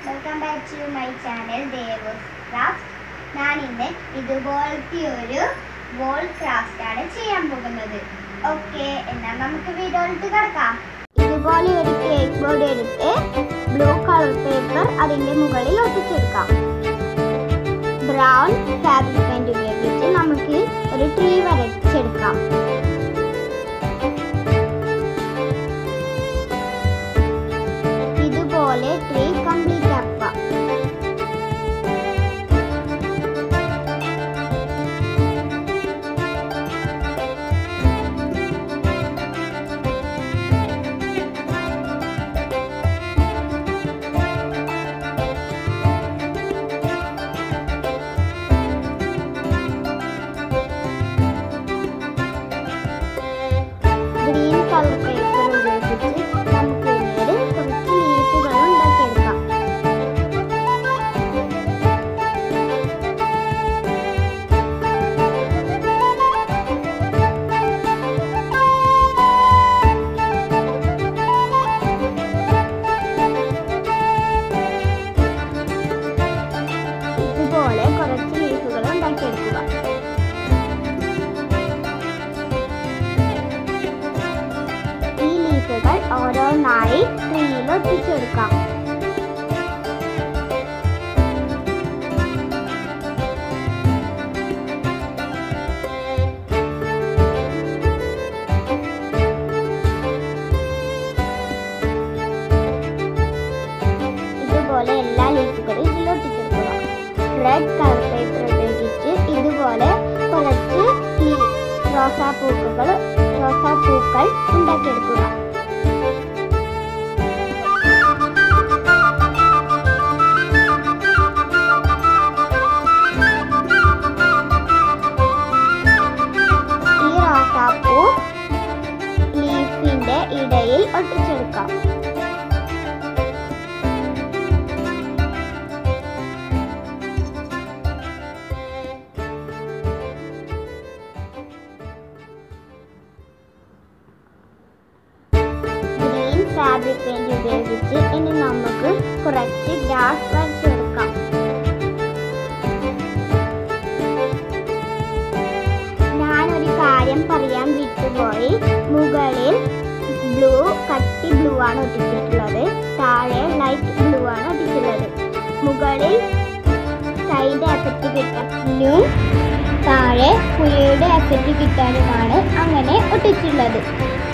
Welcome back to my channel Devu Craft. ഞാൻ ഇന്ന് ഇതുപോലത്തെ ഒരു wall craft ആണ് ചെയ്യാൻ പോകുന്നത്. ഓക്കേ, എന്നാൽ നമുക്ക് വീഡിയോയിലേക്ക് കടക്കാം. ഇതുപോലെ ഒരു കേക്ക് ബോർഡ് എടുത്ത് ബ്ലൂ കളർ പേപ്പർ അതിന്റെ മുകളിൽ ഒട്ടിച്ചെടുക്കാം. ബ്രൗൺ ഫാബ്രിക് പെയിന്റ് ഉപയോഗിച്ച് നമുക്ക് ഒരു ട്രീ വരച്ചെടുക്കാം. ഇതുപോലെ ട്രീ കംപ്ലീറ്റ് ആക്കുക. ഗ്രീൻ കളർ പേപ്പർ ഉപയോഗിച്ച് നമുക്ക് കുറച്ച് ലീഫുകൾ ഉണ്ടാക്കിയെടുക്കാം. ഇതുപോലെ കുറച്ച് ലീഫുകൾ ഉണ്ടാക്കിയെടുക്കുക. ഈ ലീഫുകൾ ഓരോന്നായി ട്രീയിൽ ഒട്ടിച്ചെടുക്കാം. ഇതുപോലെ എല്ലാ ലീഫുകളും ഇതിൽ ഒട്ടിച്ചെടുക്കുക. റെഡ് കളർ പേപ്പർ ഉപയോഗിച്ച് ഇതുപോലെ കുറച്ച് റോസാപ്പൂക്കൾ ഉണ്ടാക്കിയെടുക്കുക. ഈ റോസാപ്പൂ ലീഫിന്റെ ഇടയിൽ ഒട്ടിച്ചെടുക്കാം. ഫാബ്രിക് പെയിന്റ് ഉപയോഗിച്ച് ഇനി നമുക്ക് കുറച്ച് ഗ്രാസ് വരച്ചെടുക്കാം. ഞാനൊരു കാര്യം പറയാൻ വിട്ടുപോയി. മുകളിൽ കട്ടി ബ്ലൂ ആണ് ഒട്ടിച്ചിട്ടുള്ളത്, താഴെ ലൈറ്റ് ബ്ലൂ ആണ് ഒട്ടിച്ചിട്ടുള്ളത്. മുകളിൽ സ്കൈയുടെ എഫക്റ്റ് കിട്ടാനും താഴെ പുഴയുടെ എഫക്റ്റ് കിട്ടാനുമാണ് അങ്ങനെ ഒട്ടിച്ചിട്ടുള്ളത്.